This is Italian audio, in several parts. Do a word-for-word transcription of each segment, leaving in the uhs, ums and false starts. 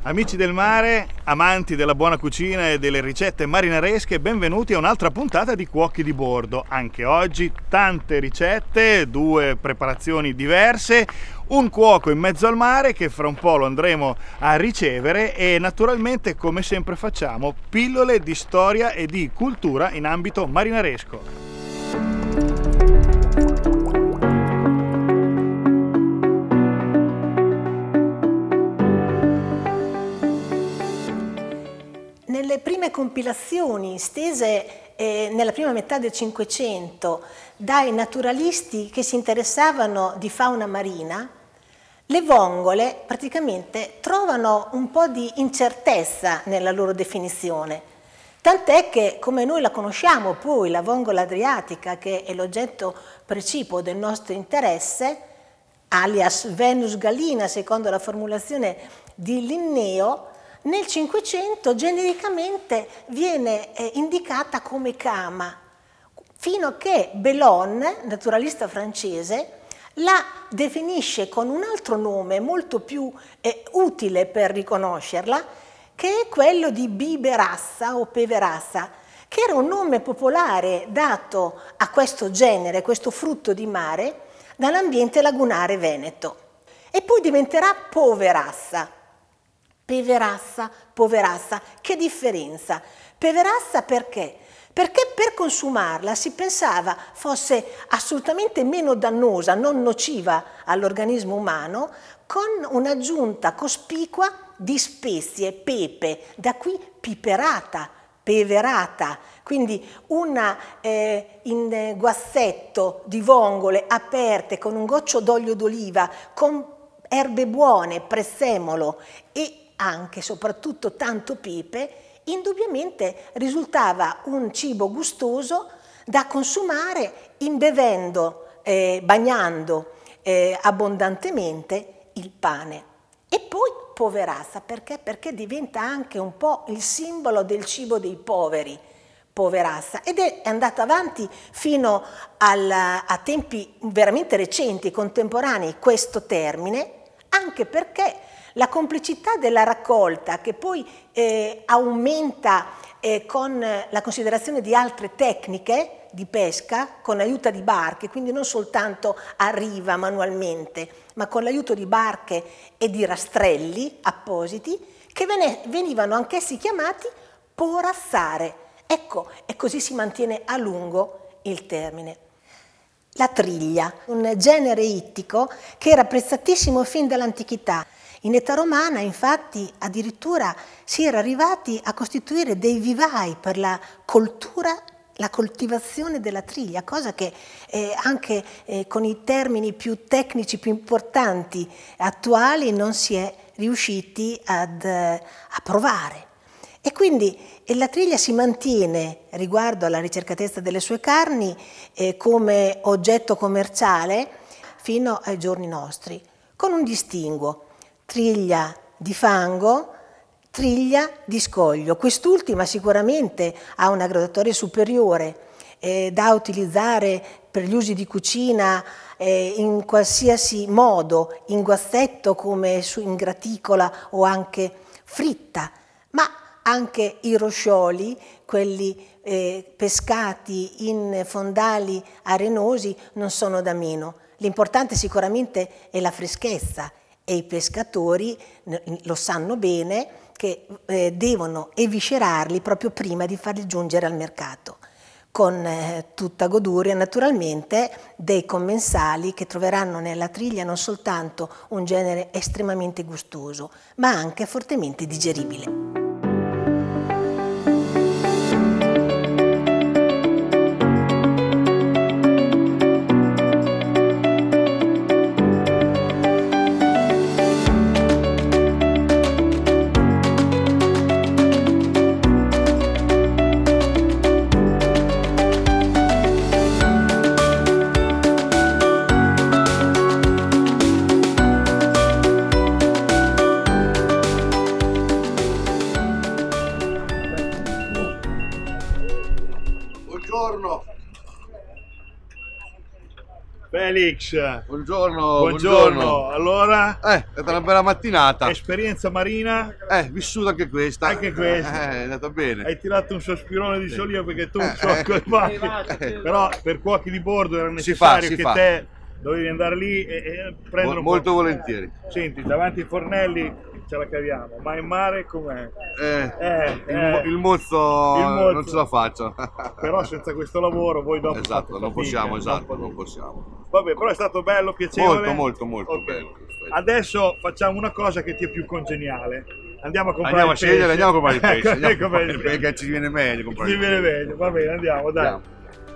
Amici del mare, amanti della buona cucina e delle ricette marinaresche, benvenuti a un'altra puntata di Cuochi di Bordo. Anche oggi tante ricette, due preparazioni diverse, un cuoco in mezzo al mare che fra un po' lo andremo a ricevere e naturalmente, come sempre facciamo, pillole di storia e di cultura in ambito marinaresco. Nelle prime compilazioni stese eh, nella prima metà del Cinquecento dai naturalisti che si interessavano di fauna marina, le vongole praticamente trovano un po' di incertezza nella loro definizione, tant'è che, come noi la conosciamo poi, la vongola adriatica, che è l'oggetto precipuo del nostro interesse, alias Venus gallina secondo la formulazione di Linneo, nel Cinquecento genericamente viene eh, indicata come cama, fino a che Bellon, naturalista francese, la definisce con un altro nome molto più eh, utile per riconoscerla, che è quello di biberassa o peverassa, che era un nome popolare dato a questo genere, questo frutto di mare, dall'ambiente lagunare veneto. E poi diventerà poverassa. Peverassa, poverassa, che differenza? Peverassa perché? Perché per consumarla si pensava fosse assolutamente meno dannosa, non nociva all'organismo umano, con un'aggiunta cospicua di spezie, pepe, da qui piperata, peverata, quindi una eh, in guazzetto di vongole aperte con un goccio d'olio d'oliva, con erbe buone, prezzemolo e anche, soprattutto, tanto pepe, indubbiamente risultava un cibo gustoso da consumare imbevendo, eh, bagnando eh, abbondantemente il pane. E poi poverassa, perché? Perché diventa anche un po' il simbolo del cibo dei poveri, poverassa, ed è andata avanti fino al, a tempi veramente recenti, contemporanei, questo termine, anche perché la complicità della raccolta, che poi eh, aumenta eh, con la considerazione di altre tecniche di pesca, con l'aiuto di barche, quindi non soltanto a riva manualmente, ma con l'aiuto di barche e di rastrelli appositi, che venivano anch'essi chiamati porassare. Ecco, e così si mantiene a lungo il termine. La triglia, un genere ittico che era prezzatissimo fin dall'antichità. In età romana, infatti, addirittura si era arrivati a costituire dei vivai per la coltura, la coltivazione della triglia, cosa che eh, anche eh, con i termini più tecnici, più importanti, attuali, non si è riusciti ad, eh, a provare. E quindi eh, la triglia si mantiene, riguardo alla ricercatezza delle sue carni, eh, come oggetto commerciale fino ai giorni nostri, con un distinguo. Triglia di fango, triglia di scoglio. Quest'ultima sicuramente ha una graduatoria superiore eh, da utilizzare per gli usi di cucina eh, in qualsiasi modo, in guazzetto come su, in graticola o anche fritta, ma anche i roscioli, quelli eh, pescati in fondali arenosi, non sono da meno. L'importante sicuramente è la freschezza. E i pescatori lo sanno bene che eh, devono eviscerarli proprio prima di farli giungere al mercato, con eh, tutta goduria naturalmente dei commensali che troveranno nella triglia non soltanto un genere estremamente gustoso, ma anche fortemente digeribile. Felix, buongiorno, buongiorno. buongiorno. Allora, eh, è stata una bella mattinata. Esperienza marina? Eh, vissuta anche questa. Anche questa. Eh, è andata bene. Hai tirato un sospirone di sollievo perché tu Eh, so eh, come fai. Però per cuochi di bordo era Si fa, necessario si che fa. te dovevi andare lì e, e prendere Mo- un molto po'. volentieri. Senti, davanti ai fornelli ce la caviamo, ma in mare com'è? Eh, Eh, il, eh. mo- il mozzo Il mozzo. non ce la faccio. Però senza questo lavoro voi dopo fate Esatto, non fatica, possiamo, esatto, dopo- non possiamo. Vabbè, però è stato bello, piacevole. Molto, molto, molto Ok. bello. Adesso facciamo una cosa che ti è più congeniale. Andiamo a comprare Andiamo a il scegliere, pesce. andiamo a comprare il pesce. Ecco, Andiamo a ecco comprare il bene. pesce, che ci viene meglio comprare Ci il viene pesce. meglio, va bene, andiamo, dai. Andiamo.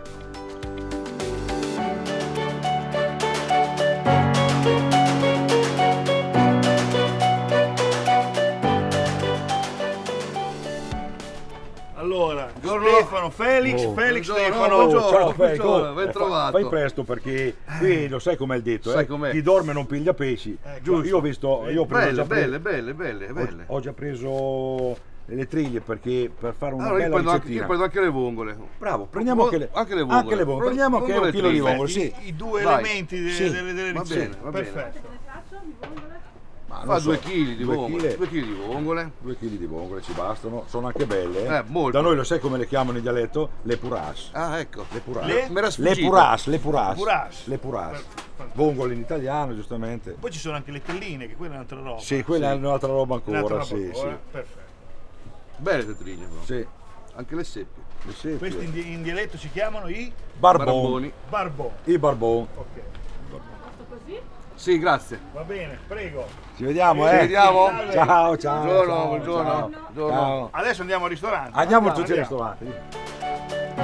Allora, Buongiorno. Stefano, Felix, Oh. Felix, Buongiorno, Stefano. buongiorno. Ciao Felix, buongiorno, oh, ben fa- trovato. Fai presto perché qui lo sai com'è il detto, Sai eh? com'è. Chi dorme non piglia pesci. giusto. Io ho visto, io ho preso Belle, già pre- belle, belle, belle, ho- belle. ho già preso le triglie perché per fare una Allora io bella prendo, anche, ricettina. io prendo anche le vongole. Bravo, prendiamo anche le, Anche le vongole. anche le vongole. Prendiamo anche Vongole un chilo di triglie. vongole, sì. I, i due Vai. elementi de- Sì. delle, delle Va ricette. bene, va bene. Perfetto. Ma non Fa so, due chili di due vongole. chile- Due chili di vongole. due chili di vongole ci bastano, sono anche belle. Eh, molto. Da noi lo sai come le chiamano in dialetto? Le puras. Ah, ecco. Le puras. Le? Mi era Le sfuggito. puras, le puras. Puras. Le puras. Per- Vongole in italiano, giustamente. Poi ci sono anche le telline, che quella è un'altra roba. Sì, quella è un'altra roba Un'altra ancora, roba sì, ancora, sì. eh? Perfetto. Belle le triglie, però. Sì, Anche le seppie. le seppie. Questi in, di- in dialetto si chiamano i Barbon. Barboni. barboni. I barbon. Ok, Sì, grazie. va bene, prego. Ci vediamo, Ci eh. vediamo. Ciao, ciao. Buongiorno, ciao, buongiorno. ciao. Buongiorno. Ciao. Adesso andiamo al ristorante. Andiamo tutti al andiamo. ristorante.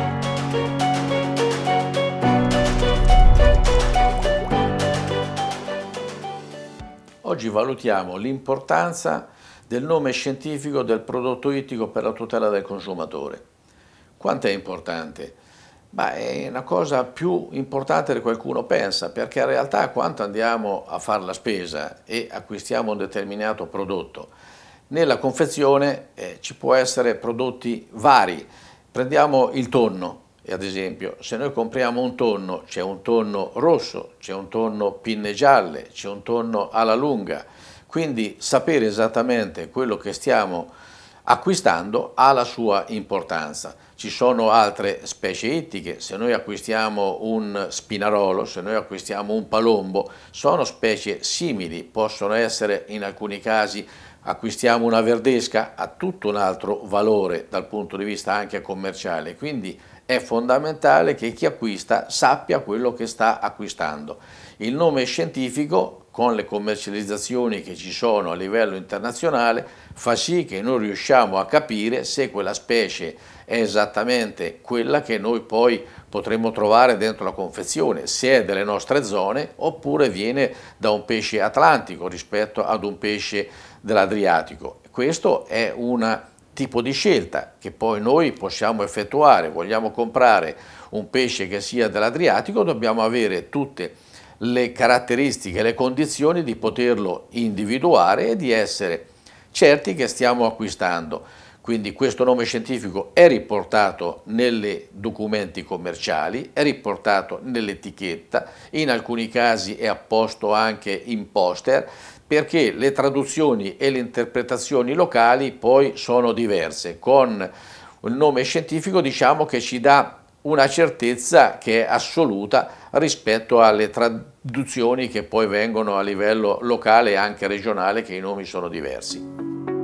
Oggi valutiamo l'importanza del nome scientifico del prodotto ittico per la tutela del consumatore. Quanto è importante? Ma è una cosa più importante di qualcuno pensa, perché in realtà quando andiamo a fare la spesa e acquistiamo un determinato prodotto, nella confezione eh, ci può essere prodotti vari. Prendiamo il tonno, e ad esempio, se noi compriamo un tonno, c'è un tonno rosso, c'è un tonno pinne gialle, c'è un tonno alla lunga, quindi sapere esattamente quello che stiamo acquistando ha la sua importanza. Ci sono altre specie ittiche, se noi acquistiamo un spinarolo, se noi acquistiamo un palombo, sono specie simili, possono essere in alcuni casi, acquistiamo una verdesca, ha tutto un altro valore dal punto di vista anche commerciale, quindi è fondamentale che chi acquista sappia quello che sta acquistando. Il nome scientifico, con le commercializzazioni che ci sono a livello internazionale, fa sì che noi riusciamo a capire se quella specie è esattamente quella che noi poi potremmo trovare dentro la confezione, se è delle nostre zone oppure viene da un pesce atlantico rispetto ad un pesce dell'Adriatico. Questo è un tipo di scelta che poi noi possiamo effettuare. Vogliamo comprare un pesce che sia dell'Adriatico, dobbiamo avere tutte le caratteristiche, le condizioni di poterlo individuare e di essere certi che stiamo acquistando. Quindi questo nome scientifico è riportato nei documenti commerciali, è riportato nell'etichetta, in alcuni casi è apposto anche in poster, perché le traduzioni e le interpretazioni locali poi sono diverse. Con il nome scientifico diciamo che ci dà una certezza che è assoluta rispetto alle traduzioni che poi vengono a livello locale e anche regionale, che i nomi sono diversi.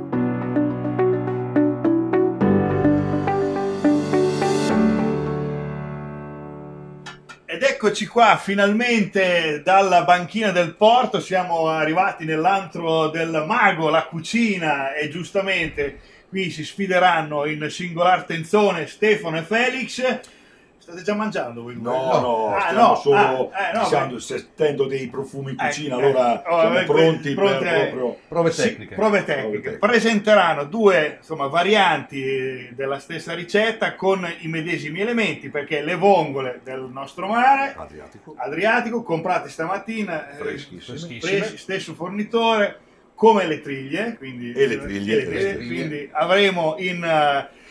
Ed eccoci qua, finalmente dalla banchina del porto, siamo arrivati nell'antro del mago, la cucina, e giustamente qui si sfideranno in singolar tenzone Stefano e Felix. State già mangiando voi due? No, no, Ah, stiamo no, solo ah, eh, no, diciamo, beh. sentendo dei profumi in cucina, Eh, allora eh, oh, siamo eh, pronti, pronti per a- proprio... Prove Sì, tecniche. prove Prove tecniche. tecniche. Presenteranno due insomma, varianti della stessa ricetta con i medesimi elementi, perché le vongole del nostro mare Adriatico. Adriatico, comprate stamattina, eh, Freschissime. freschi, stesso fornitore, come le triglie, quindi, E le triglie, e le e le triglie, triglie. quindi avremo in, eh,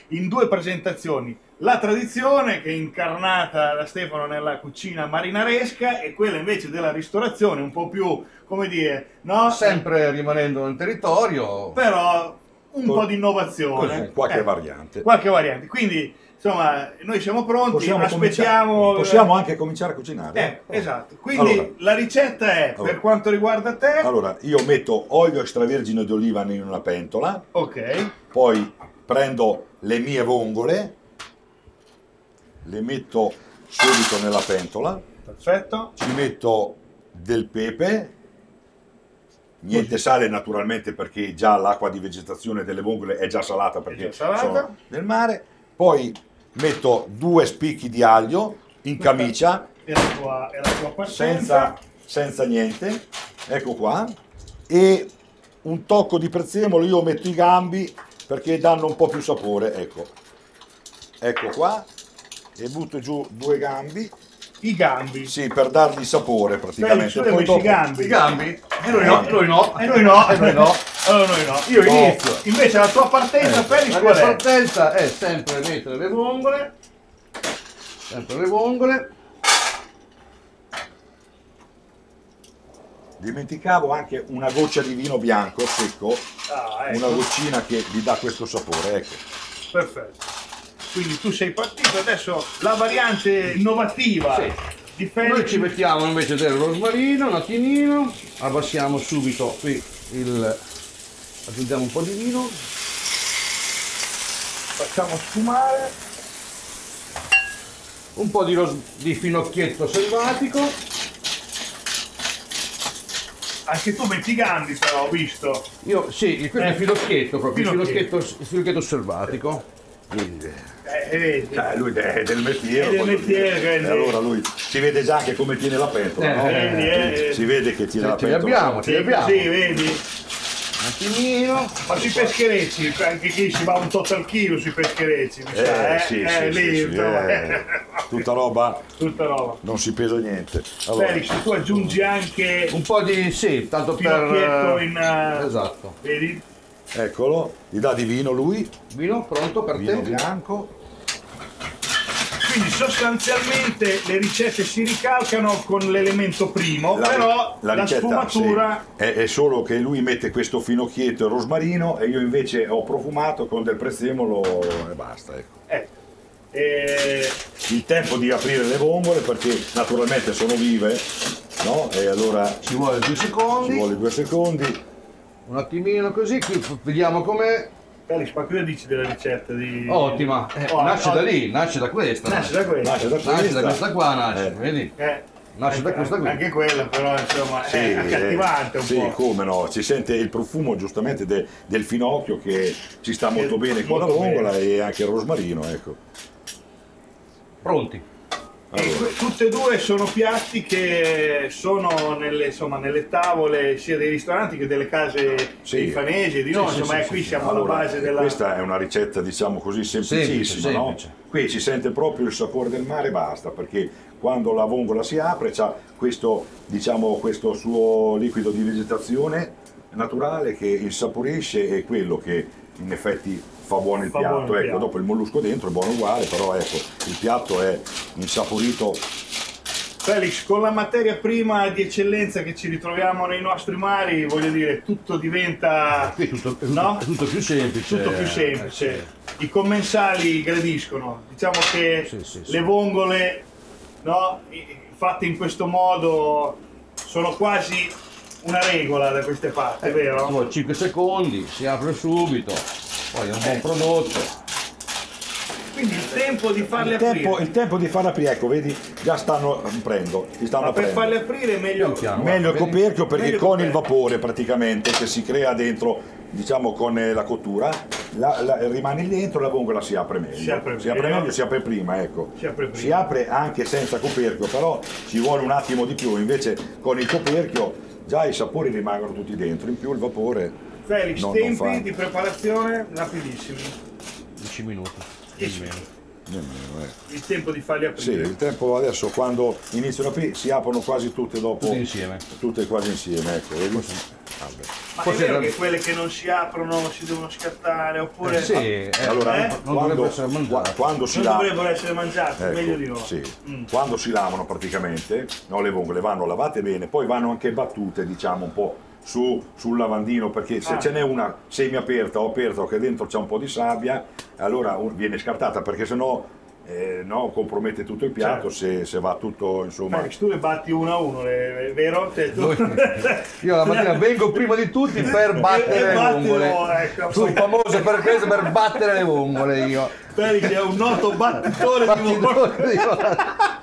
in due presentazioni. La tradizione, che è incarnata da Stefano nella cucina marinaresca, e quella invece della ristorazione, un po' più, come dire, no? Sempre rimanendo nel territorio. Però un Con- po' di innovazione. con qualche Eh, variante. Qualche variante. Quindi, insomma, noi siamo pronti, Possiamo, aspettiamo... cominciare, possiamo anche cominciare a cucinare. Eh, esatto. Quindi Allora. la ricetta è, Allora. per quanto riguarda te... Allora, io metto olio extravergine d'oliva in una pentola, Ok. poi prendo le mie vongole, le metto subito nella pentola, Perfetto. ci metto del pepe, niente sale naturalmente perché già l'acqua di vegetazione delle vongole è già salata perché già salata. sono nel mare, poi metto due spicchi di aglio in camicia, È la tua, è la tua partenza. senza, senza niente, ecco qua, e un tocco di prezzemolo, io metto i gambi perché danno un po' più sapore, ecco, ecco qua, e butto giù due gambi, I gambi. sì, per dargli sapore praticamente. Felix, tu hai messo i gambi. I gambi? E noi no, no, noi no. E noi no. E noi no. Allora noi no. Io Oh. inizio. Invece la tua partenza, Felix, La qual mia è? partenza è sempre mettere le vongole, sempre le vongole. Dimenticavo anche una goccia di vino bianco secco, Ah, ecco. una goccina che gli dà questo sapore, ecco. Perfetto. Quindi tu sei partito, adesso la variante innovativa Sì. di Felix. Noi ci mettiamo invece del rosmarino un attimino, abbassiamo subito qui il... aggiungiamo un po' di vino, Facciamo sfumare. un po' di, ros- di finocchietto selvatico. Anche tu metti i gambi però, ho visto. Io sì, questo è Eh. il finocchietto proprio, il Finocchietto. finocchietto, il finocchietto selvatico. Eh, vedi. Eh, lui è del mestiere. È del voglio mestiere, dire. quindi. E allora lui si vede già anche come tiene la pentola, Eh, no? vedi, eh. Si vede che tiene la Ce li pentola. abbiamo, ce li abbiamo. Sì, vedi. Un attimino. Ma sui pescherecci, anche qui si va un tot al chilo sui pescherecci, mi Eh, sa, eh? sì, eh, sì, lì, sì, sì, insomma, eh. Tutta roba, tutta roba. non si pesa niente. Allora, Felix, tu aggiungi anche Un po' di sì, tanto per... finocchietto in... eh, Esatto. Vedi? eccolo, gli dà di vino lui, Vino pronto per vino te? bianco. Quindi sostanzialmente le ricette si ricalcano con l'elemento primo, però la, ricetta, sfumatura... sì, è, è solo che lui mette questo finocchietto e rosmarino e io invece ho profumato con del prezzemolo e basta, ecco. Ecco. Eh, Il tempo di aprire le vongole perché naturalmente sono vive, no? E allora Ci vuole due ci secondi, vuole due secondi. un attimino così, qui vediamo com'è. Felix, ma cosa dici della ricetta di... Ottima, eh, Oh, nasce oh, da lì, nasce da questa. Nasce da questo. Nasce da Nasce da questa. questa qua, nasce, Eh. vedi? Eh, Nasce da questa qui. Anche quella però insomma Sì, è accattivante eh, un sì, po'. come no, si sente il profumo giustamente de- del finocchio che ci sta molto bene con la molto vongola bene. e anche il rosmarino, ecco. Pronti. E Allora. que- tutte e due sono piatti che sono nelle, insomma, nelle tavole sia dei ristoranti che delle case Sì. dei fanesi e di noi, Sì, insomma, sì, e sì, qui sì. siamo Allora, alla base eh, della... Questa è una ricetta, diciamo così, semplicissima, Semplice, no? semplice. Qui si sente proprio il sapore del mare e basta, perché quando la vongola si apre c'ha questo, diciamo, questo suo liquido di vegetazione naturale che insaporisce e quello che in effetti fa buono il Fa piatto. buono il Ecco, piatto. dopo il mollusco dentro è buono uguale, però ecco, il piatto è insaporito. Felix, con la materia prima di eccellenza che ci ritroviamo nei nostri mari, voglio dire, tutto diventa... Qui è tutto, è tutto, No? è tutto più semplice. tutto più semplice. Eh, I commensali gradiscono. Diciamo che Sì, sì, sì. le vongole, no, i- fatte in questo modo sono quasi una regola da queste parti, sì. vero? Ci vuole cinque secondi, si apre subito, poi è un buon prodotto. Quindi il tempo di farle Il tempo, aprire. il tempo di farla aprire, ecco, vedi, già stanno aprendo, si stanno Ma per aprendo. farle aprire è meglio... Pian piano. Meglio il Vedi? coperchio perché Meglio il con il coperchio. vapore praticamente che si crea dentro, diciamo con eh, la cottura, la- la- rimane lì dentro, la vongola si apre meglio. Si apre meglio. meglio, si apre prima, ecco. Si apre prima. Si apre anche senza coperchio, però ci vuole un attimo di più, invece con il coperchio già i sapori rimangono tutti dentro, in più il vapore Felix, non, non tempi fa di preparazione rapidissimi. dieci minuti, Dieci nemmeno. nemmeno, ecco. Il tempo di farli Sì, aprire. il tempo adesso quando iniziano a aprire si aprono quasi tutte dopo, Tutti insieme. tutte quasi insieme, ecco, vedi? Ma Forse è vero da- che quelle che non si aprono si devono scattare, oppure Eh, sì, eh, Allora, eh? non quando, dovrebbero essere mangiate. qua- quando si non lava, dovrebbero essere mangiate, ecco, meglio di no. sì. Mm. Quando si lavano praticamente, no, le vongole vanno lavate bene, poi vanno anche battute, diciamo, un po' su, sul lavandino, perché se Ah. ce n'è una semi aperta o aperta o che dentro c'è un po' di sabbia, allora un- viene scartata, perché sennò eh, no, compromette tutto il piatto. Certo. se, se va tutto, insomma. Felix, tu le batti uno a uno, le- vero? Te, tu... Io la mattina vengo prima di tutti per battere E le batti, vongole. no, ecco. Sono famoso per questo, per battere le vongole io. Felix è un noto battitore di vongole.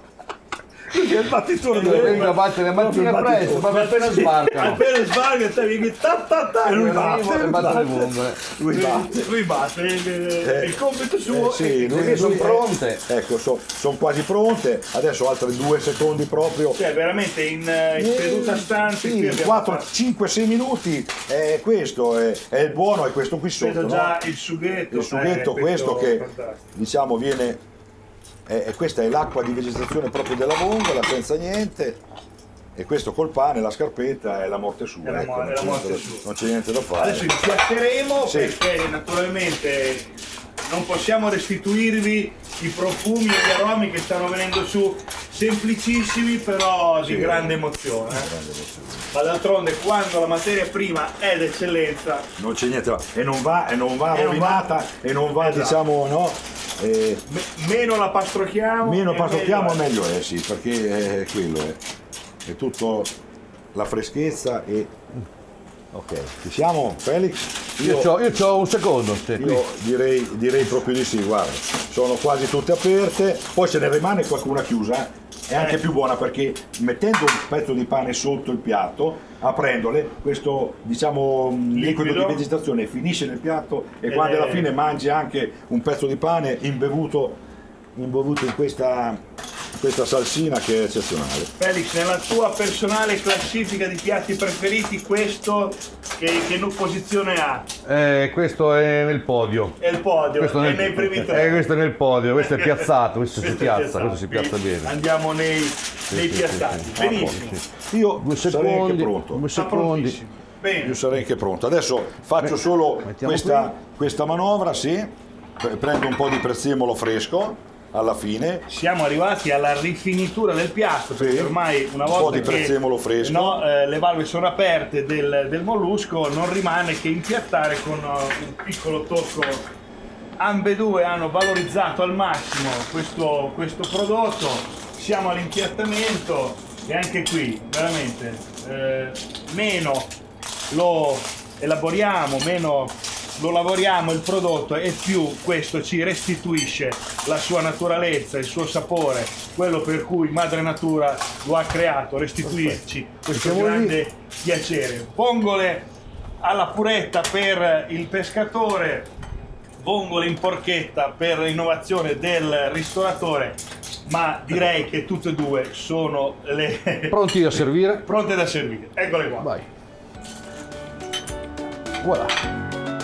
Lui è il battitore di Io vengo a vongole. battere la mattina Proprio il presto, battitore. ma appena Sì, sbarcano. appena sbarca te vieni ta ta ta e lui Arrivo batte, e lui batto le batte. vongole. Lui batte. Lui batte, il, Eh, il compito suo. Eh, sì, lui- Perché sono lui- pronte. Ecco, sono quasi pronte. Adesso altri due secondi proprio. Cioè veramente in, eh, in seduta stante qui Sì, abbiamo quattro, fatto- cinque sei minuti. È questo, è, è il buono, è questo qui sotto. vedo no? già il sughetto. Il sughetto, eh, questo che fantastico. diciamo viene. È, è- questa è l'acqua di vegetazione proprio della vongola, senza niente. E questo col pane, la scarpetta è la morte sua. È la ecco, mo- non, è la c'è morte niente, sua. non c'è niente da fare. Adesso impiatteremo Sì. perché naturalmente non possiamo restituirvi i profumi e gli aromi che stanno venendo su, semplicissimi però di Sì. grande emozione. eh. Grande emozione. Ma d'altronde quando la materia prima è d'eccellenza, Non c'è niente da e non va, e non va E non rovinata va- e non va, Esatto. diciamo, no? Eh, me- meno la pastrocchiamo. meno e pastrocchiamo meglio meglio è, sì, perché è quello è. È tutto la freschezza e. Ok, ci siamo, Felix? Io c'ho, io c'ho un secondo. Se qui. Io direi, direi proprio di sì, guarda, sono quasi tutte aperte, poi se ne rimane qualcuna chiusa, è anche Eh. più buona perché mettendo un pezzo di pane sotto il piatto, aprendole, questo diciamo liquido, Liquido. di vegetazione finisce nel piatto e Ed quando è- alla fine mangi anche un pezzo di pane imbevuto, imbevuto in questa, questa salsina che è eccezionale. Felix, nella tua personale classifica di piatti preferiti, questo che, che no- posizione ha? Eh, questo è nel podio. È il podio, Questo è nel, nei primi eh, tre. questo è nel podio, questo è piazzato, questo si Questo è piazza, piazzato, questo si piazza quindi bene. Andiamo nei, nei sì, piazzati. sì, sì. Benissimo. Ah, sì. Io Due sarei anche secondi, pronto. due Sta secondi. prontissimo. Bene. Io sarei anche pronto. Adesso faccio solo mettiamo questa, questa manovra, sì. Pre- Prendo un po' di prezzemolo fresco alla fine. Siamo arrivati alla rifinitura del piatto, perché Sì. ormai una Un po' volta di prezzemolo che fresco. no, eh, le valve sono aperte del, del mollusco, non rimane che impiattare con eh, un piccolo tocco. Ambedue hanno valorizzato al massimo questo, questo prodotto, siamo all'impiattamento e anche qui veramente eh, meno lo elaboriamo, meno lo lavoriamo il prodotto e più questo ci restituisce la sua naturalezza, il suo sapore, quello per cui Madre Natura lo ha creato, restituirci questo Siamo lì. grande piacere. Vongole alla puretta per il pescatore, vongole in porchetta per l'innovazione del ristoratore, ma direi che tutte e due sono le Pronti a servire? pronte da servire. Eccole qua. Vai. Voilà.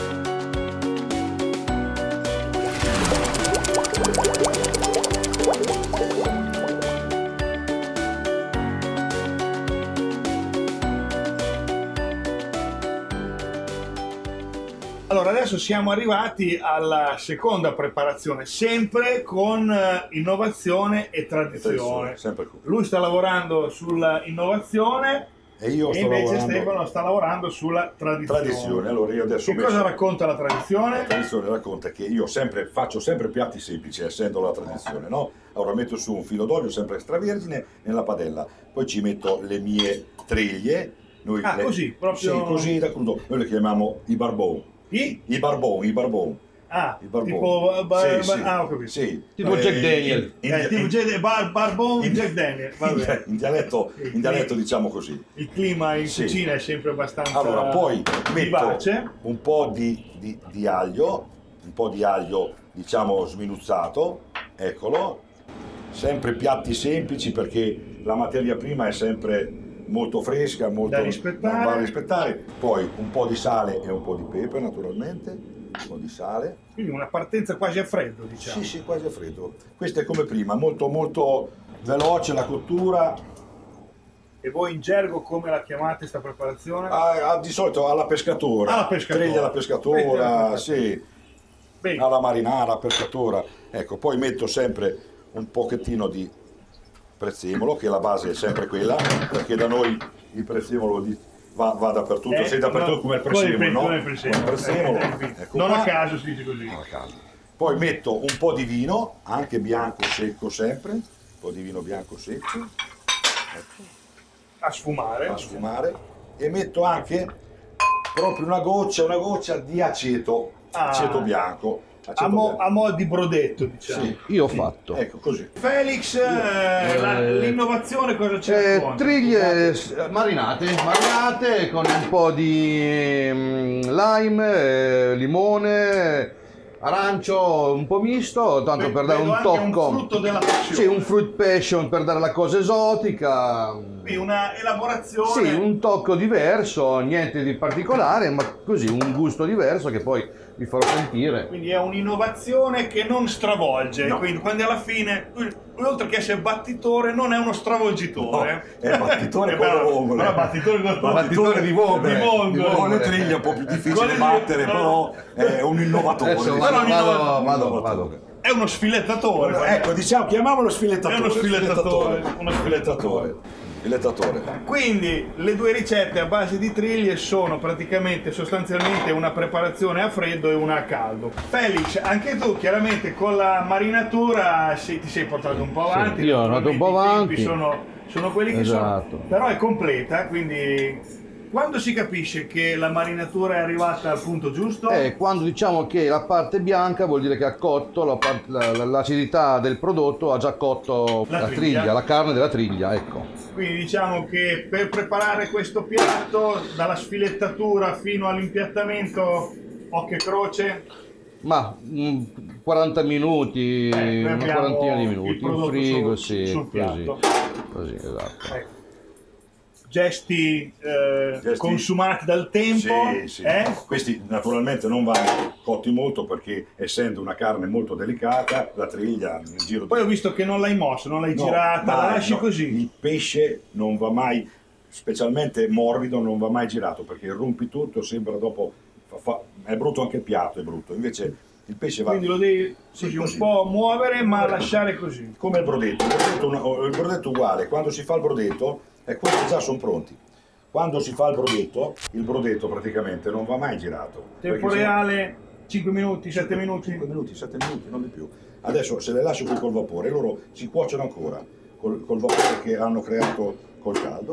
Allora, adesso siamo arrivati alla seconda preparazione, sempre con eh, innovazione e tradizione. Tradizione, sempre qui. Lui sta lavorando sulla innovazione E io e sto invece lavorando Stefano sta lavorando sulla tradizione. tradizione. Allora io adesso Che ho messo- cosa racconta la tradizione? La tradizione racconta che io sempre faccio sempre piatti semplici, essendo la tradizione, no? Allora metto su un filo d'olio sempre extravergine nella padella, poi ci metto le mie triglie. Noi Ah, le- così, proprio- Sì, così da crudo. Noi le chiamiamo i barbon. I? I barbon, i barbon. Ah, I barbon. tipo, ba- ba- Sì, sì, ah, ho capito. sì. Tipo Jack Eh, Daniel. In, Eh, in- tipo in- J- Bar- Barbon in- Jack Daniel, va bene. in dialetto, in dialetto diciamo così. Il clima in Sì. cucina è sempre abbastanza Allora, poi metto vivace. un po' di, di- di aglio, un po' di aglio diciamo sminuzzato, eccolo, sempre piatti semplici perché la materia prima è sempre molto fresca, molto Da rispettare. da rispettare. Poi un po' di sale e un po' di pepe naturalmente, un po' di sale. Quindi una partenza quasi a freddo, diciamo. Sì, sì, quasi a freddo. Questo è come prima, molto molto veloce la cottura. E voi in gergo come la chiamate questa preparazione? Ah, ah, di solito alla pescatora, Alla pescatora. triglia alla pescatora, Triglia. sì, Bene. alla marinara, pescatora. Ecco, poi metto sempre un pochettino di prezzemolo, che la base è sempre quella, perché da noi il prezzemolo di- va, va dappertutto, Eh, sei dappertutto no, come il come prezzemolo, il- no? come il prezzemolo. Come il prezzemolo. Eh, Ecco non qua. a caso si dice così. Non a caso. Poi metto un po' di vino, anche bianco secco sempre, un po' di vino bianco secco, ecco, A sfumare. a sfumare, e metto anche proprio una goccia, una goccia di aceto, Ah. aceto bianco. Aceto A mo', bianco. a mo' di brodetto, diciamo. Sì, Io ho fatto. ecco così. Felix, eh, la- Eh, l'innovazione cosa c'è? Eh, triglie s- marinate, marinate con un po' di mm, lime, eh, limone, arancio, un po' misto, tanto Ve- per dare vedo un anche un tocco. frutto della passione. Sì, un fruit passion per dare la cosa esotica. Qui una elaborazione. Sì, un tocco diverso, niente di particolare, ma così un gusto diverso che poi vi farò sentire. Quindi è un'innovazione che non stravolge, No. quindi quando alla fine, lui, lui oltre che essere battitore, non è uno stravolgitore. No, è battitore Eh, con le però- vongole. però battitore con Battitore di vongole. Di vongole. Con le triglie è un po' più Con difficile le- battere, no. però è un innovatore. Adesso diciamo. vado, Però vado, ogni- vado, vado. È uno sfilettatore. Ecco, diciamo, chiamiamolo sfilettatore. È uno sfilettatore. Uno sfilettatore. Sfilettatore. Quindi le due ricette a base di triglie sono praticamente sostanzialmente una preparazione a freddo e una a caldo. Felix, anche tu chiaramente con la marinatura sì, ti sei portato un po' avanti. io ho andato un po' naturalmente i tempi avanti. Sono, sono quelli che Esatto. sono, però è completa, quindi quando si capisce che la marinatura è arrivata al punto giusto? Eh, quando diciamo che la parte bianca vuol dire che ha cotto, la part- la- la- l'acidità del prodotto ha già cotto La la, triglia. triglia, la carne della triglia, ecco. Quindi diciamo che per preparare questo piatto, dalla sfilettatura fino all'impiattamento, occhio e croce, Ma mm, quaranta minuti, Eh, noi una abbiamo quarantina di il minuti, in prodotto frigo, sul- sì, sul così, piatto. così, esatto. ecco, gesti, eh, Gesti- consumati dal tempo, Sì, sì. eh? Questi naturalmente non vanno cotti molto perché essendo una carne molto delicata, la triglia nel giro Poi ho di... visto che non l'hai mossa, non l'hai No, girata, la mai, lasci no. così. Il pesce non va mai, specialmente morbido, non va mai girato perché rompi tutto, sembra dopo, fa- fa- è brutto anche il piatto, è brutto. Invece il pesce va Quindi lo devi Sì, così così. un po' muovere ma lasciare così. come il brodetto. Il brodetto, una- il brodetto uguale, quando si fa il brodetto, e questi già sono pronti. Quando si fa il brodetto, il brodetto praticamente non va mai girato. Tempo perché se- reale cinque minuti, sette minuti. cinque minuti, sette minuti, non di più. Adesso se le lascio qui col vapore, loro si cuociono ancora col, col vapore che hanno creato col caldo.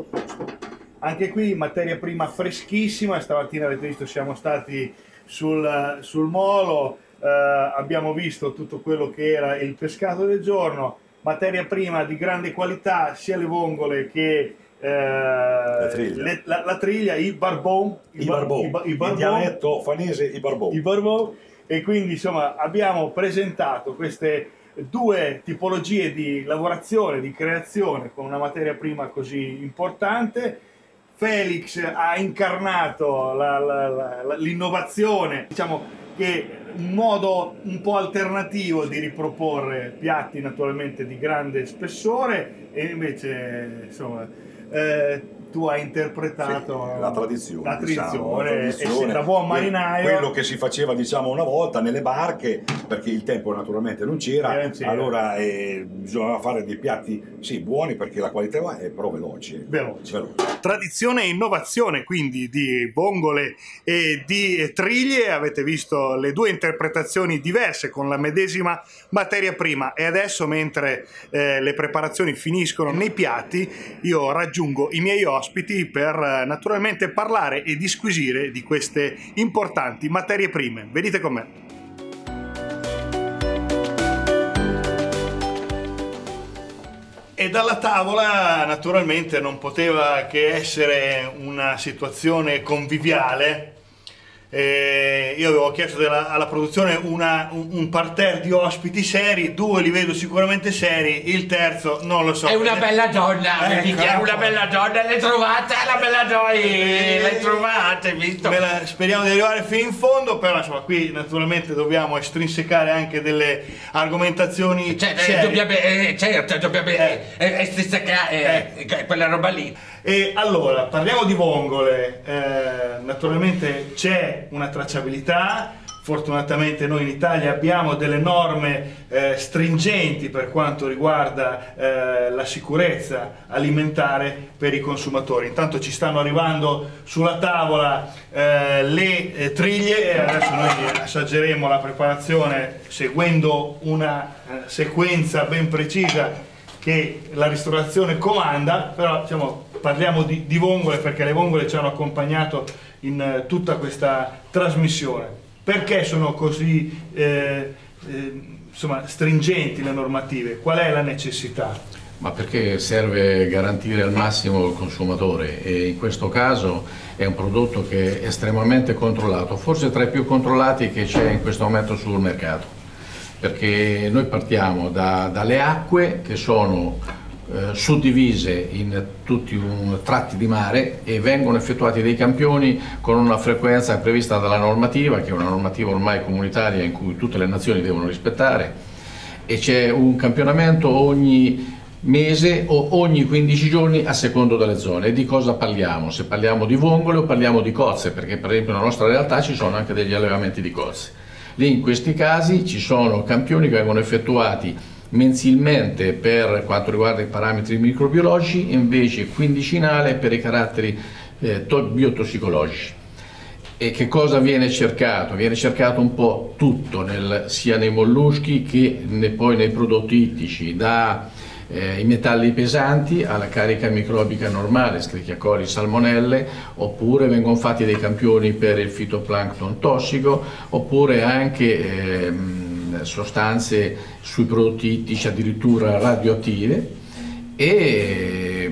Anche qui materia prima freschissima, stamattina avete visto siamo stati sul, sul molo, eh, abbiamo visto tutto quello che era il pescato del giorno, materia prima di grande qualità, sia le vongole che eh, la, triglia. la, la triglia, i barbon, I bar- barbò, i ba- i in barbon, dialetto fanese i barbò. i barbon, e quindi insomma abbiamo presentato queste due tipologie di lavorazione, di creazione con una materia prima così importante. Felix ha incarnato la- la- la- la- l'innovazione, diciamo che un modo un po' alternativo di riproporre piatti naturalmente di grande spessore, e invece insomma eh, tu hai interpretato Sì, la tradizione, la diciamo, tradizione, la tradizione, e da buon que- marinaio quello che si faceva diciamo una volta nelle barche, perché il tempo naturalmente non c'era, Eh, non c'era. allora eh, bisognava fare dei piatti sì buoni perché la qualità è però veloci. Veloci. Veloci. Tradizione e innovazione quindi di vongole e di triglie, avete visto le due interpretazioni diverse con la medesima materia prima, e adesso mentre eh, le preparazioni finiscono nei piatti io raggiungo i miei ospiti per eh, naturalmente parlare e disquisire di queste importanti materie prime. Venite con me. E dalla tavola naturalmente non poteva che essere una situazione conviviale, Eh, io avevo chiesto della, alla produzione una, un, un parterre di ospiti seri, due li vedo sicuramente seri, il terzo non lo so. È una bella donna, eh, mi chiamo una bella donna, l'hai trovata la bella donna, eh, l'hai trovata, hai visto? La, speriamo di arrivare fino in fondo, però insomma qui naturalmente dobbiamo estrinsecare anche delle argomentazioni cioè, serie. Eh, dobbiamo, eh, certo, dobbiamo eh. eh, estrinsecare eh, eh, quella roba lì. E allora, parliamo di vongole, eh, naturalmente c'è una tracciabilità, fortunatamente noi in Italia abbiamo delle norme eh, stringenti per quanto riguarda eh, la sicurezza alimentare per i consumatori. Intanto ci stanno arrivando sulla tavola eh, le eh, triglie e adesso noi assaggeremo la preparazione seguendo una eh, sequenza ben precisa che la ristorazione comanda, però diciamo, parliamo di, di vongole perché le vongole ci hanno accompagnato in uh, tutta questa trasmissione. Perché sono così eh, eh, insomma, stringenti le normative? Qual è la necessità? Ma perché serve garantire al massimo il consumatore e in questo caso è un prodotto che è estremamente controllato, forse tra i più controllati che c'è in questo momento sul mercato. Perché noi partiamo da, dalle acque che sono eh, suddivise in tutti un tratti di mare e vengono effettuati dei campioni con una frequenza prevista dalla normativa, che è una normativa ormai comunitaria in cui tutte le nazioni devono rispettare, e c'è un campionamento ogni mese o ogni quindici giorni a secondo delle zone. E di cosa parliamo? Se parliamo di vongole o parliamo di cozze, perché per esempio nella nostra realtà ci sono anche degli allevamenti di cozze. Lì in questi casi ci sono campioni che vengono effettuati mensilmente per quanto riguarda i parametri microbiologici e invece quindicinale per i caratteri eh, biotossicologici. E che cosa viene cercato? Viene cercato un po' tutto, nel, sia nei molluschi che ne, poi nei prodotti ittici, da Eh, i metalli pesanti alla carica microbica normale, Escherichia coli, salmonelle, oppure vengono fatti dei campioni per il fitoplancton tossico, oppure anche ehm, sostanze sui prodotti ittici addirittura radioattive e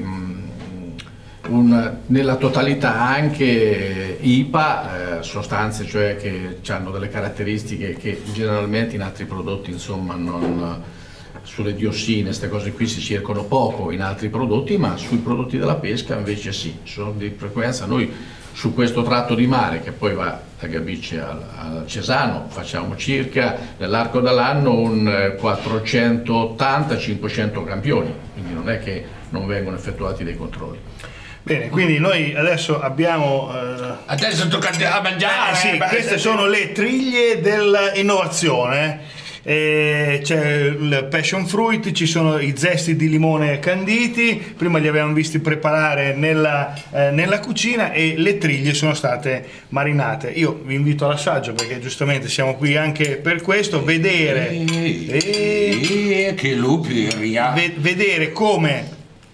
un, nella totalità anche I P A, eh, sostanze cioè che hanno delle caratteristiche che generalmente in altri prodotti insomma non... Sulle diossine, queste cose qui si cercano poco in altri prodotti, ma sui prodotti della pesca invece sì, sono di frequenza. Noi su questo tratto di mare che poi va da Gabice al, al Cesano facciamo circa nell'arco dell'anno un quattrocentottanta cinquecento campioni, quindi non è che non vengono effettuati dei controlli. Bene, quindi noi adesso abbiamo... Eh... Adesso tocca a mangiare! Eh, sì, beh, queste sono le triglie dell'innovazione. Eh, c'è il passion fruit, ci sono i zesti di limone canditi, prima li avevamo visti preparare nella, eh, nella cucina e le triglie sono state marinate. Io vi invito all'assaggio perché giustamente siamo qui anche per questo, vedere, eh, eh, eh, che luperia. ve, vedere come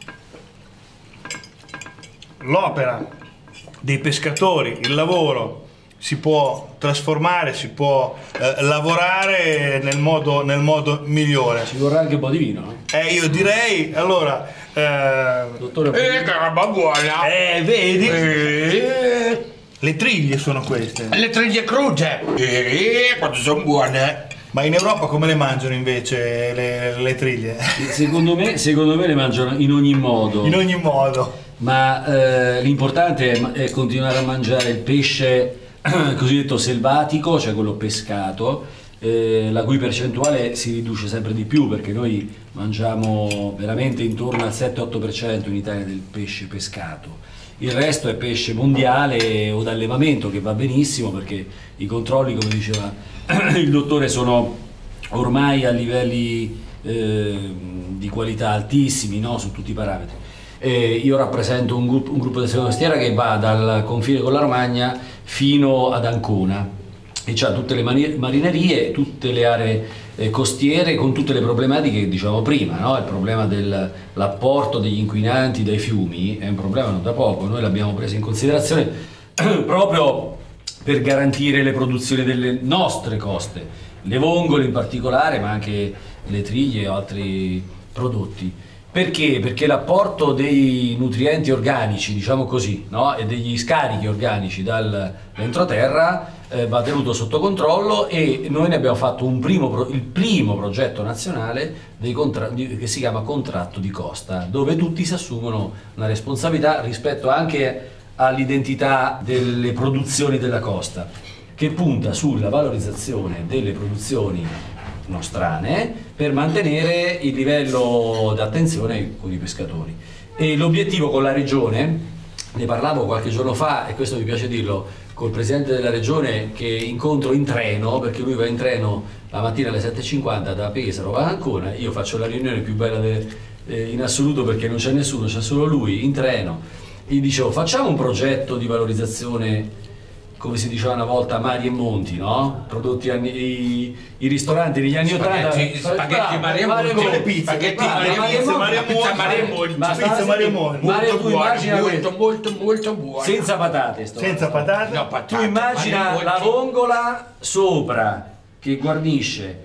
l'opera dei pescatori, il lavoro si può trasformare, si può eh, lavorare nel modo, nel modo migliore. Ci vorrà anche un po' di vino, no? Eh, io direi, allora... Eh, Dottore, Eh, che roba buona! eh, vedi? Eh, Le triglie sono queste. le triglie crude! Eh, quanto sono buone! Ma in Europa come le mangiano invece le, le triglie? secondo me, secondo me le mangiano in ogni modo. In ogni modo. Ma eh, l'importante è, è continuare a mangiare il pesce cosiddetto selvatico, cioè quello pescato, eh, la cui percentuale si riduce sempre di più perché noi mangiamo veramente intorno al sette otto per cento in Italia del pesce pescato. Il resto è pesce mondiale o d'allevamento, che va benissimo perché i controlli, come diceva il dottore, sono ormai a livelli eh, di qualità altissimi, no? Su tutti i parametri. Eh, io rappresento un gruppo, un gruppo di seconda costiera che va dal confine con la Romagna fino ad Ancona e c'ha tutte le marinerie, tutte le aree eh, costiere con tutte le problematiche che dicevamo prima, no? Il problema dell'apporto degli inquinanti dai fiumi è un problema non da poco, noi l'abbiamo preso in considerazione proprio per garantire le produzioni delle nostre coste, le vongole in particolare, ma anche le triglie e altri prodotti. Perché? Perché l'apporto dei nutrienti organici, diciamo così, no? E degli scarichi organici dall'entroterra eh, va tenuto sotto controllo, e noi ne abbiamo fatto un primo pro- il primo progetto nazionale dei contra- di- che si chiama Contratto di Costa, dove tutti si assumono una responsabilità rispetto anche all'identità delle produzioni della costa, che punta sulla valorizzazione delle produzioni nostrane per mantenere il livello d'attenzione con i pescatori. E l'obiettivo con la regione, ne parlavo qualche giorno fa, e questo mi piace dirlo, col presidente della regione, che incontro in treno, perché lui va in treno la mattina alle sette e cinquanta da Pesaro a Ancona. Io faccio la riunione più bella de, eh, in assoluto, perché non c'è nessuno, c'è solo lui in treno. Gli dicevo, facciamo un progetto di valorizzazione, come si diceva una volta, mari e monti, no? Prodotti anni, i, i ristoranti degli anni ottanta, spaghetti, spaghetti mari e monti, come le pizze, spaghetti pizza, mari e monti, pizza mari e pizza mari e monti, monti, ma pizza mari e monti, Mare, molto tu buono, immagina molto, questo. molto, molto buono. Senza patate, sto senza patate. No, patate. Tu immagina mari e la monti. vongola sopra che guarnisce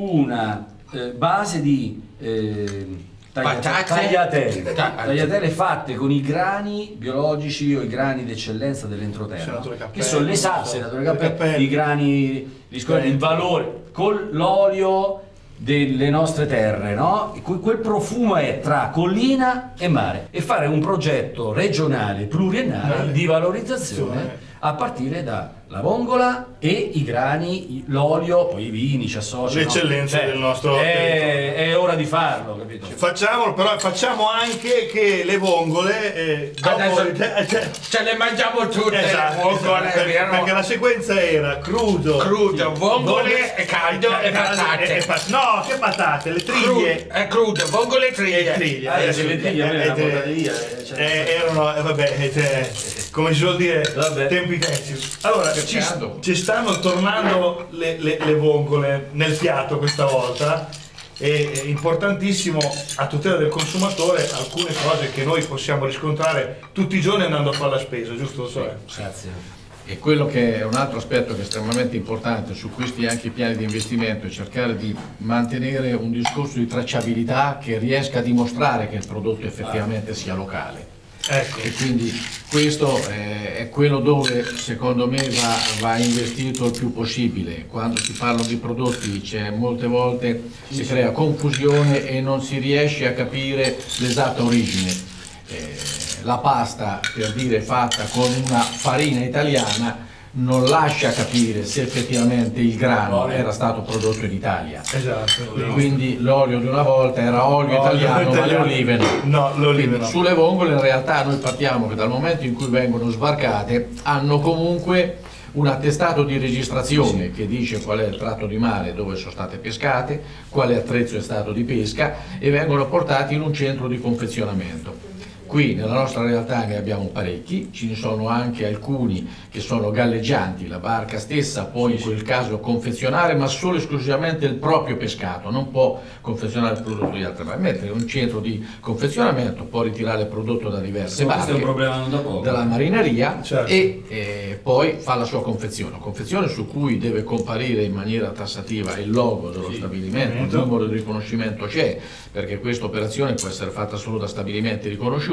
una eh, base di eh, taglia- Patate. tagliatelle, Ta- tagliatelle fatte con i grani biologici o i grani d'eccellenza dell'entroterra, Senatore che Cappelli, sono le salse, non so, senatore Cappelli. Cappelli, i grani, gli scorri, il valore con l'olio delle nostre terre, no? Que- Quel profumo è tra collina e mare, e fare un progetto regionale pluriennale Vale. di valorizzazione a partire dalla vongola e i grani, i- l'olio, poi i vini, ci associano. L'eccellenza Cioè, del nostro è, è ora di farlo, capito? Facciamolo, però facciamo anche che le vongole eh, dopo, Adesso eh, cioè, ce le mangiamo tutte, esatto, vongole, esatto, vero? perché la sequenza era crudo, Crudo, vongole e caldo e patate. e- e pa- no, che patate, le triglie Crudo, è crudo, vongole e e triglie. triglie. Ah, Adesso- le triglie, a me eh, la eh, portate via, eh, cioè- eh, erano, eh, vabbè, eh, cioè, come si suol dire, Vabbè. tempi tecnici. Allora, ci, Peccato. ci stanno tornando le, le- le vongole nel piatto questa volta. E è importantissimo, a tutela del consumatore, alcune cose che noi possiamo riscontrare tutti i giorni andando a fare la spesa, giusto? So, eh? Grazie. E quello che è un altro aspetto che è estremamente importante su questi anche i piani di investimento è cercare di mantenere un discorso di tracciabilità che riesca a dimostrare che il prodotto effettivamente sia locale. Ecco. E quindi questo eh, è quello dove secondo me va, va investito il più possibile. Quando si parla di prodotti c'è molte volte si crea confusione e non si riesce a capire l'esatta origine. Eh, la pasta, per dire, fatta con una farina italiana non lascia capire se effettivamente il grano era stato prodotto in Italia. Esatto. Quindi l'olio di una volta era olio No, italiano, ma le italiano. olive no. No, le olive Quindi no. sulle vongole in realtà noi partiamo che dal momento in cui vengono sbarcate hanno comunque un attestato di registrazione che dice qual è il tratto di mare dove sono state pescate, quale attrezzo è stato di pesca, e vengono portati in un centro di confezionamento. Qui nella nostra realtà ne abbiamo parecchi, ce ne sono anche alcuni che sono galleggianti, la barca stessa può in quel caso confezionare ma solo e esclusivamente il proprio pescato, non può confezionare il prodotto di altre barche, mentre un centro di confezionamento può ritirare il prodotto da diverse Questo barche è un problema non da poco. della marineria, Certo. e eh, poi fa la sua confezione, confezione su cui deve comparire in maniera tassativa il logo dello stabilimento, il numero di riconoscimento c'è, perché questa operazione può essere fatta solo da stabilimenti riconosciuti.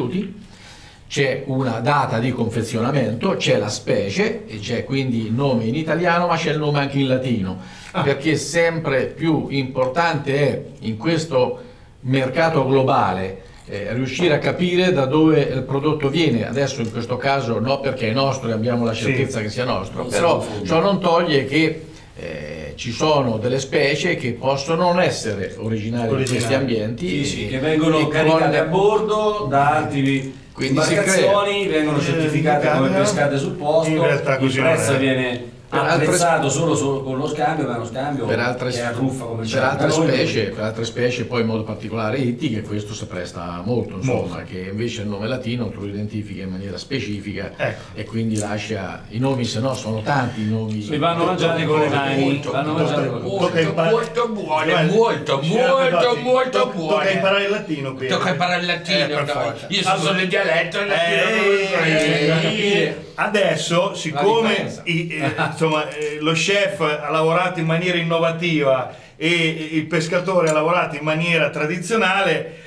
C'è una data di confezionamento, c'è la specie e c'è quindi il nome in italiano, ma c'è il nome anche in latino, perché sempre più importante è in questo mercato globale eh, riuscire a capire da dove il prodotto viene. Adesso in questo caso no, perché è nostro e abbiamo la certezza Sì. che sia nostro, Non si però confonde. ciò non toglie che eh, ci sono delle specie che possono non essere originarie di questi Originali. ambienti Sì, sì, e- che vengono e caricate con- a bordo da altri Quindi si imbarcazioni, vengono Eh, certificate come cambia. pescate sul posto, In realtà il così non prezzo è. viene Per altre- apprezzato solo, solo con lo scambio, ma è uno scambio per altre, che arruffa come per c'è altre da noi. specie, per altre specie, poi in modo particolare ittiche, questo si presta molto, insomma, Molto. che invece il nome latino tu lo identifichi in maniera specifica Ecco. e quindi lascia i nomi, se no sono tanti i nomi. E vanno mangiati con le mani, Molto, vanno mangiati con le mani. Tocca molto, imparare- molto buone, Giovanni, molto, signora molto, Pedotti, molto to- buone. Tocca imparare il latino, Piero. Tocca imparare il Eh, latino, per dai. forza. Io sono Allora- solo il dialetto, il latino non lo so. Eh, Adesso, siccome ripresa. i- eh, insomma, eh, lo chef ha lavorato in maniera innovativa e il pescatore ha lavorato in maniera tradizionale,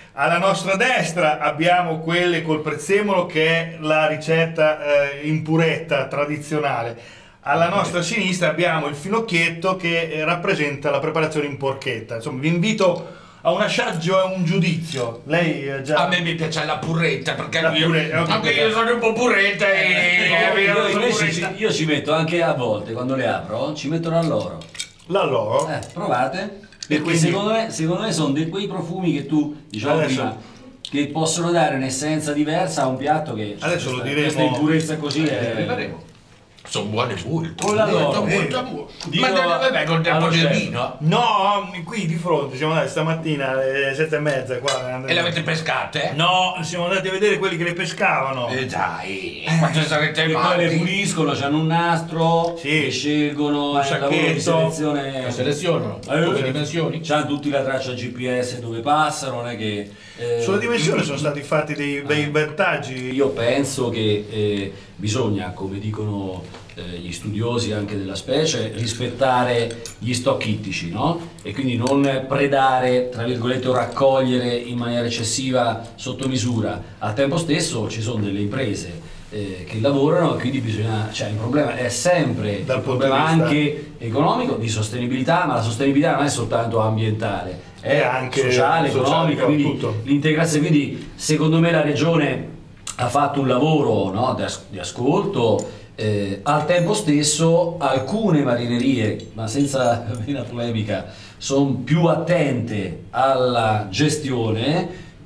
Alla nostra destra abbiamo quelle col prezzemolo, che è la ricetta eh, in puretta tradizionale. Alla nostra sinistra abbiamo il finocchietto, che eh, rappresenta la preparazione in porchetta. Insomma, vi invito a un assaggio e a un giudizio. Lei eh, già... A me mi piace la purretta, perché La io, puretta, ok. anche io sono un po' puretta e... io, io, io, invece ci, io ci metto anche a volte, quando le apro, ci metto l'alloro. L'alloro? Eh, provate. Perché quindi- secondo me, secondo me sono di quei profumi che tu, diciamo Adesso- prima, che possono dare un'essenza diversa a un piatto che... Adesso lo questa, diremo- Questa impurezza così è... Arriveremo. sono buone molto. Con l'alloro. molto, molto, molto. Dico Ma da dove vengono il tempo allo del chef. vino? No, qui di fronte siamo andati stamattina alle sette e mezza qua. E le avete pescate? No, siamo andati a vedere quelli che le pescavano. Eh dai, ma ci sarete E poi le matti. puliscono, hanno un nastro, Sì. le scelgono, Un è il lavoro di sacchetto. selezione. Selezionano Eh, come dimensioni. C'hanno tutti la traccia G P S dove passano, non è che... eh, Sulla dimensione sono stati fatti dei bei vantaggi. Io penso che eh, bisogna, come dicono eh, gli studiosi anche della specie, rispettare gli stock ittici, no? E quindi non predare, tra virgolette, o raccogliere in maniera eccessiva sotto misura. Al tempo stesso ci sono delle imprese eh, che lavorano e quindi bisogna, cioè il problema è sempre Dal il punto problema di vista- anche economico, di sostenibilità, ma la sostenibilità non è soltanto ambientale, è È anche sociale, sociale, economica, quindi tutto. l'integrazione. Quindi secondo me la regione ha fatto un lavoro, no, di, as- di ascolto. Eh, al tempo stesso alcune marinerie, ma senza vera polemica, sono più attente alla gestione,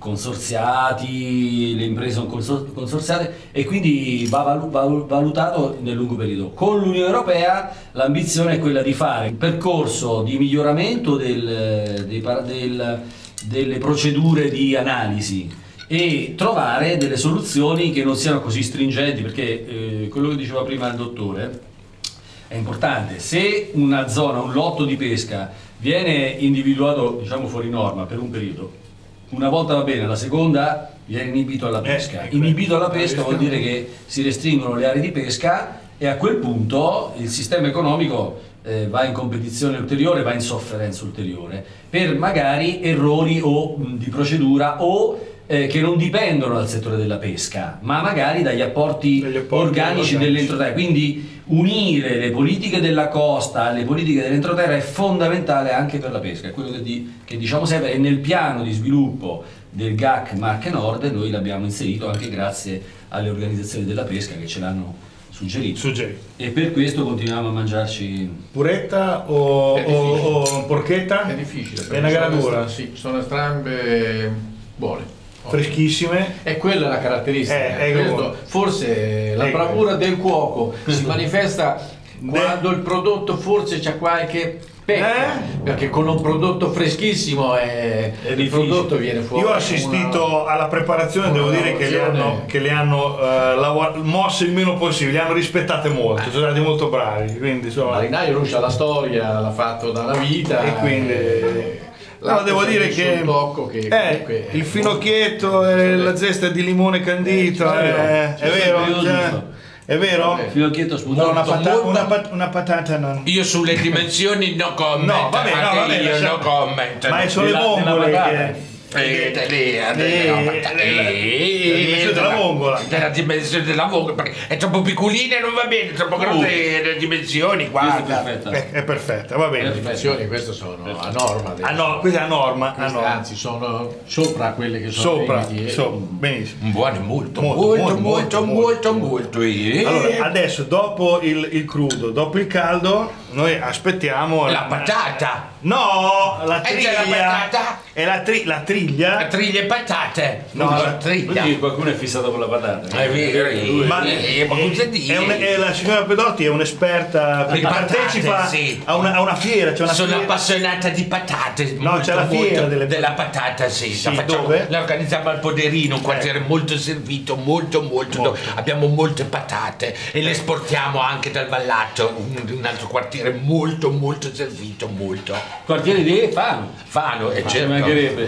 consorziati, le imprese sono consor- consorziate, e quindi va valu- valu- valutato nel lungo periodo. Con l'Unione Europea l'ambizione è quella di fare un percorso di miglioramento del- dei par- del- delle procedure di analisi e trovare delle soluzioni che non siano così stringenti, perché eh, quello che diceva prima il dottore è importante. Se una zona, un lotto di pesca viene individuato, diciamo, fuori norma per un periodo, una volta va bene, la seconda viene inibito alla pesca. ecco, Inibito alla la pesca pesca. vuol dire che si restringono le aree di pesca e a quel punto il sistema economico eh, va in competizione ulteriore, va in sofferenza ulteriore per magari errori o mh, di procedura o eh, che non dipendono dal settore della pesca, ma magari dagli apporti, Dagli apporti organici organici. dell'entroterra. Quindi unire le politiche della costa alle politiche dell'entroterra è fondamentale anche per la pesca. È quello che, di- che diciamo sempre, e nel piano di sviluppo del G A C Marche Nord noi l'abbiamo inserito anche grazie alle organizzazioni della pesca che ce l'hanno suggerito. Suggerito. E per questo continuiamo a mangiarci. Puretta o, È o, difficile. o porchetta? È difficile. È perché una gara sono dura. estra- Sì, sono entrambe buone. Freschissime. E quella è la caratteristica. Eh, ecco. Questo, forse la Ecco. bravura del cuoco si manifesta quando il prodotto forse c'è qualche pecca, Eh? perché con un prodotto freschissimo è, È il difficile. prodotto viene fuori. Io ho assistito una- alla preparazione, una devo dire che le lavorazione- hanno, che le hanno eh, lavor- mosse il meno possibile, le hanno rispettate molto, sono stati molto bravi, quindi Il insomma, marinaio non c'ha la storia, l'ha fatto dalla vita. e quindi... e- No, l'altro devo ci ha dire messo che, un tocco che eh, comunque è il molto- finocchietto e la zesta di limone candito, Eh, eh, ci è sta il vero? periodo Cioè, giusto. è vero? Eh. Finocchietto No, sputato. una, pata- molto- una pat- una patata non... Io sulle dimensioni no comment. No, vabbè, no, anche vabbè, io lasciamo- no comment. Ma è sono le Della- della vongole patata. che... Eh, delle- Eh, delle- no, eh, ma- della- eh, della dimensione della vongola. Della dimensione della vongola, perché è troppo piccolina e non va bene, troppo grosse le dimensioni, Questa è guarda. perfetta. È, è perfetta, va Le bene. dimensioni queste sono a norma. Ah no, questa è a norma, a Queste, norma. anzi sono sopra quelle che sono Sopra, limiti, eh. sopra, benissimo. Buone molto, Molto, molto, molto, molto, molto, molto, molto. eh. Allora, adesso dopo il, il crudo, dopo il caldo, noi aspettiamo La patata, No, la E c'è la triglia. patata? È la, tri- la triglia. la triglia e patate. No, la la- triglia. Quindi qualcuno è fissato con la patata. È vero, eh, Ma eh, ma cosa dici? è un- è la signora Pedotti è un'esperta Di perché patate, partecipa sì. a, una, a una fiera, c'è una Sono fiera. appassionata di patate. No, molto, c'è la fiera molto, delle- della patata, sì. Sì, la, facciamo- dove? la organizziamo al Poderino, un quartiere molto servito, molto, molto. dove abbiamo molte patate e le esportiamo anche dal Vallato, un, un altro quartiere molto, molto servito, molto. Quartiere di Fano. Fano, e Ci certo. mancherebbe. Eh,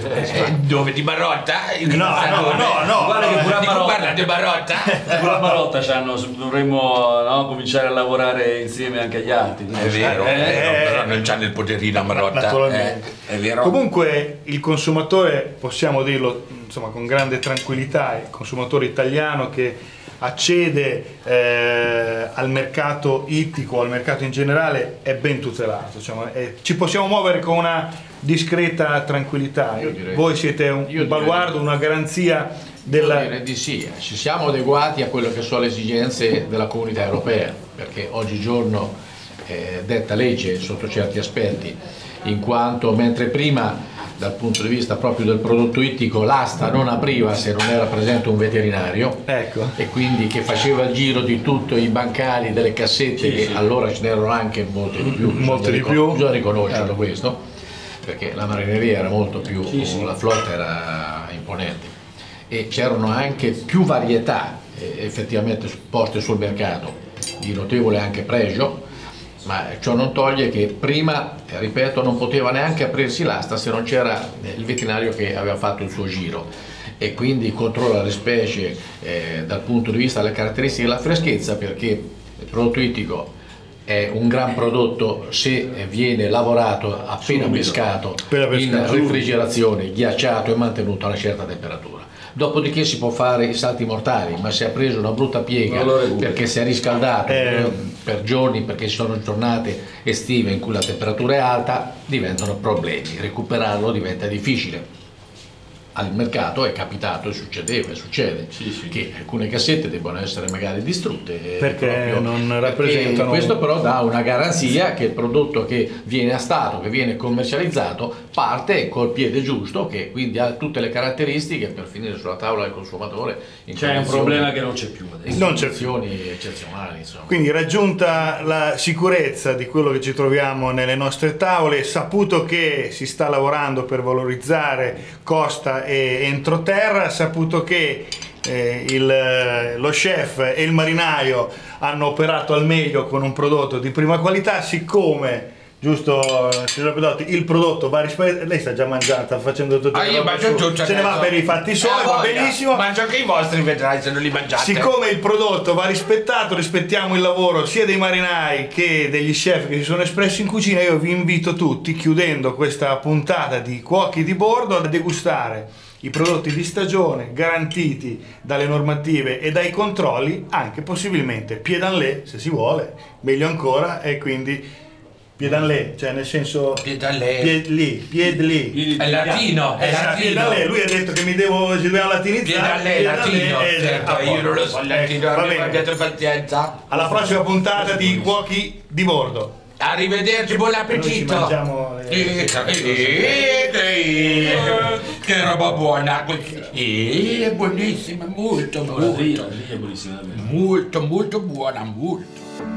Dove? Di Marotta? No, no, no, no. Guarda che pure a Di cui Marotta, parla di Marotta? pure a Marotta c'hanno- dovremmo no, cominciare a lavorare insieme anche agli altri. È vero, Eh, è vero, eh, però non c'ha nel poterino a Marotta. Naturalmente. eh, è vero. Comunque il consumatore, possiamo dirlo insomma con grande tranquillità, il consumatore italiano che accede eh, al mercato ittico, al mercato in generale, è ben tutelato, insomma, è- ci possiamo muovere con una discreta tranquillità. Io direi- Voi siete un, io un baluardo, una garanzia Devo della... dire di sì, ci siamo adeguati a quello che sono le esigenze della comunità europea, perché oggigiorno è detta legge sotto certi aspetti, in quanto mentre prima dal punto di vista proprio del prodotto ittico l'asta non apriva se non era presente un veterinario, Ecco. e quindi che faceva il giro di tutti i bancali, delle cassette, che allora ce n'erano anche molte di più, Molte bisogna di ricon- più. bisogna riconoscerlo questo, perché la marineria era molto più, la flotta era imponente e c'erano anche più varietà eh, effettivamente poste sul mercato, di notevole anche pregio, ma ciò non toglie che prima, eh, ripeto, non poteva neanche aprirsi l'asta se non c'era eh, il veterinario che aveva fatto il suo giro, e quindi controlla le specie eh, dal punto di vista delle caratteristiche della freschezza, perché il prodotto ittico è un gran prodotto se viene lavorato appena pescato, Appena pescato, in subito. refrigerazione, ghiacciato e mantenuto a una certa temperatura. Dopodiché si può fare i salti mortali, ma se ha preso una brutta piega Non lo recuperi. perché si è riscaldato Eh. per, per giorni, perché ci sono giornate estive in cui la temperatura è alta, diventano problemi. Recuperarlo diventa difficile. Al mercato è capitato e succedeva e succede che alcune cassette debbano essere magari distrutte eh, Perché proprio non perché rappresentano- questo però dà una garanzia che il prodotto che viene a stato, che viene commercializzato, parte col piede giusto, che quindi ha tutte le caratteristiche per finire sulla tavola del consumatore in C'è un condizioni- problema che non c'è più adesso. in Non c'è condizioni eccezionali, insomma. Quindi raggiunta la sicurezza di quello che ci troviamo nelle nostre tavole, saputo che si sta lavorando per valorizzare costa e entroterra, saputo che eh, il- lo chef e il marinaio hanno operato al meglio con un prodotto di prima qualità, siccome giusto signor Pedotti, il prodotto va rispettato. Lei sta già mangiando, sta facendo tutto Ah, io mangio tutto. se ne va per i fatti suoi, Eh, va voglia. benissimo. Mangio anche i vostri, vedrai se non li mangiate. Siccome il prodotto va rispettato, rispettiamo il lavoro sia dei marinai che degli chef che si sono espressi in cucina, io vi invito tutti, chiudendo questa puntata di Cuochi di Bordo, a degustare i prodotti di stagione garantiti dalle normative e dai controlli, anche possibilmente pied en lait se si vuole, meglio ancora, e quindi pied en lait, cioè nel senso Pied en lait. pied lì, pied lì. È latino, è Esatto, pied en latino. lait. Lui ha detto che mi devo, ci dobbiamo latinizzare. Pied en lait, Pied en latino. lait, eh, Certo, a io non lo posto. so, Ecco, latino, va abbiate bene. abbiate pazienza. Alla prossima puntata di Cuochi di Bordo. Arrivederci, buon Noi ci appetito. mangiamo le- Eh, eh, eh, che roba buona. Eh, è buonissima, molto, La triglia, molto, la triglia è buonissima davvero. molto, molto buona, molto.